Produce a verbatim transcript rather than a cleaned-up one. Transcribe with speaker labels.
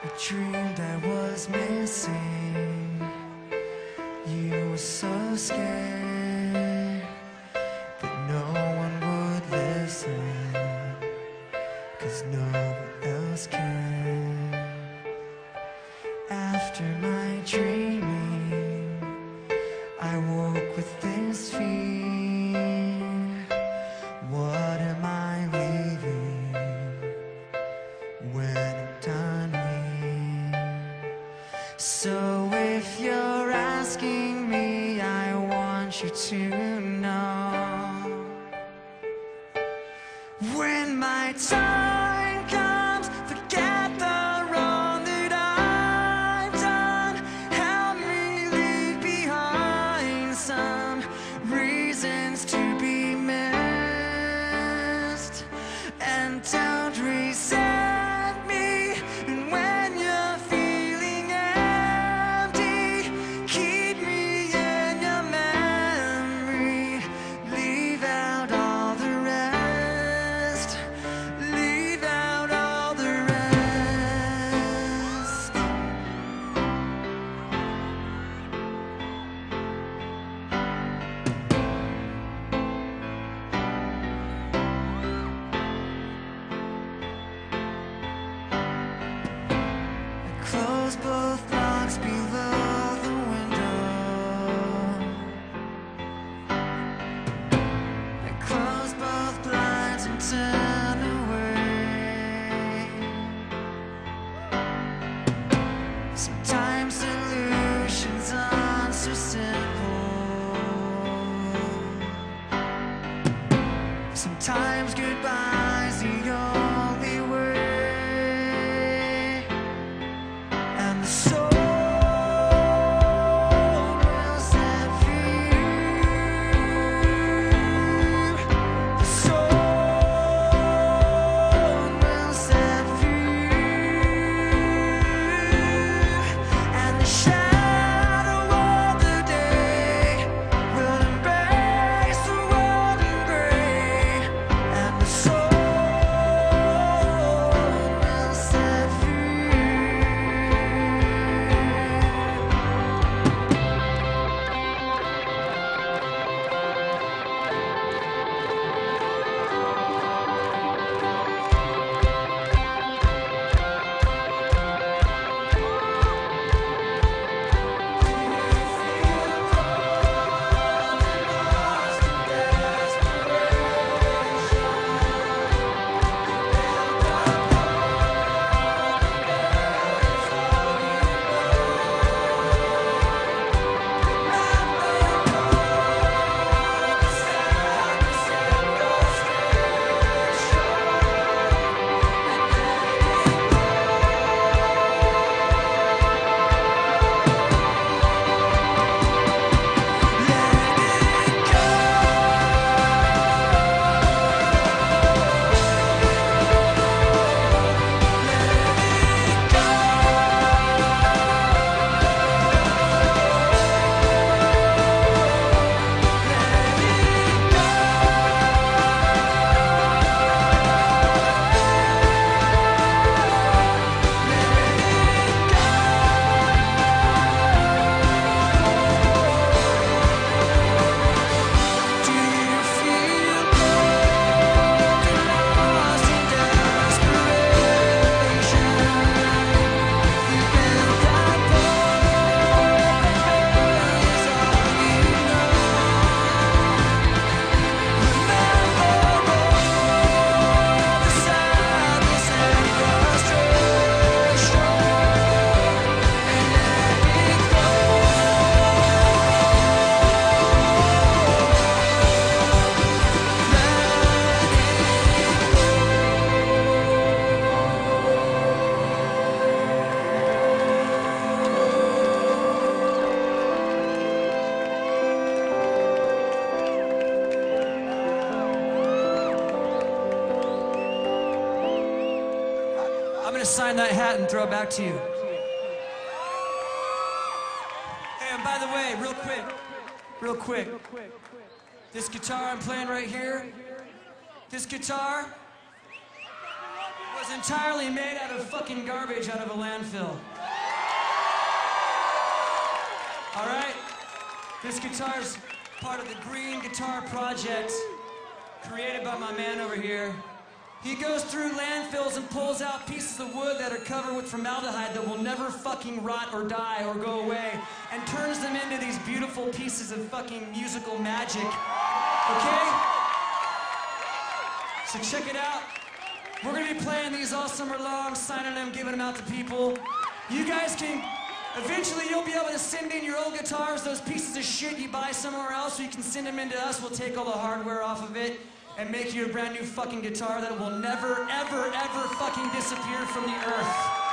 Speaker 1: I dreamed I was missing. You were so scared that no one would listen, 'cause no one else can. After my dreaming, I woke with this fear. What am I leaving when I'm done here? So if you're asking me, I want you to know, when my time comes, forget the wrong that I've done. Help me leave behind some reasons to be missed, and don't resent me. And when you're feeling empty, keep me in your memory. Leave out all the rest. Leave out all the rest. I close both locks below the window. I close both blinds and turn away. Sometimes solutions aren't so simple. Sometimes goodbye's the only way. And the soul will set free. The soul will set free. And the shadow of the day will embrace the world in gray. And the soul will set free. I'm gonna sign that hat and throw it back to you. Hey, and by the way, real quick, real quick, this guitar I'm playing right here, this guitar,
Speaker 2: was entirely made out of fucking garbage out of a landfill. All right? This guitar's part of the Green Guitar Project, created by my man over here. He goes through landfills and pulls out pieces of wood that are covered with formaldehyde that will never fucking rot or die or go away, and turns them into these beautiful pieces of fucking musical magic. Okay? So check it out. We're gonna be playing these all summer long, signing them, giving them out to people. You guys can, eventually you'll be able to send in your old guitars, those pieces of shit you buy somewhere else, so you can send them into us. We'll take all the hardware off of it and make you a brand new fucking guitar that will never, ever, ever fucking disappear from the earth.